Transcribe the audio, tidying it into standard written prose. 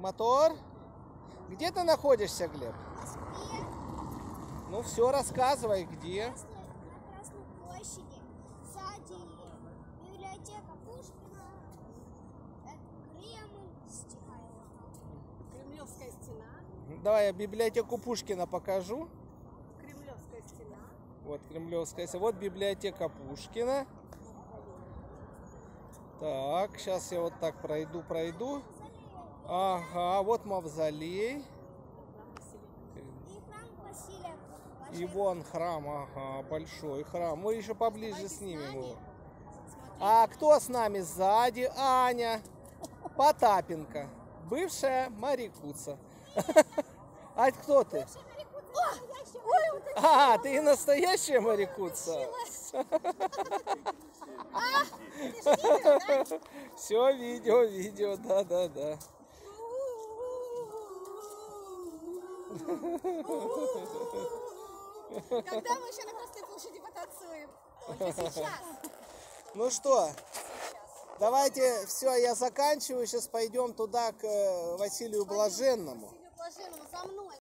Мотор? Где ты находишься, Глеб? В Москве. Ну все, рассказывай, где. На Красной площади. Сзади библиотека Пушкина. Кремль. Кремлевская стена. Давай я библиотеку Пушкина покажу. Кремлевская стена. Вот Кремлевская стена. Вот библиотека Пушкина. Так, сейчас я вот так пройду. Ага, вот мавзолей. И храм Василия. И вон храм, ага, большой храм. Мы еще поближе снимем его. А кто с нами сзади? Аня Потапенко, бывшая морякуца. А кто ты? А, ты и настоящая морякуца. Все, видео, да. Когда мы еще на Красной площади потанцуем? Только сейчас. Ну что, давайте, все, я заканчиваю. Сейчас пойдем туда к Василию Блаженному. Василию Блаженному за мной.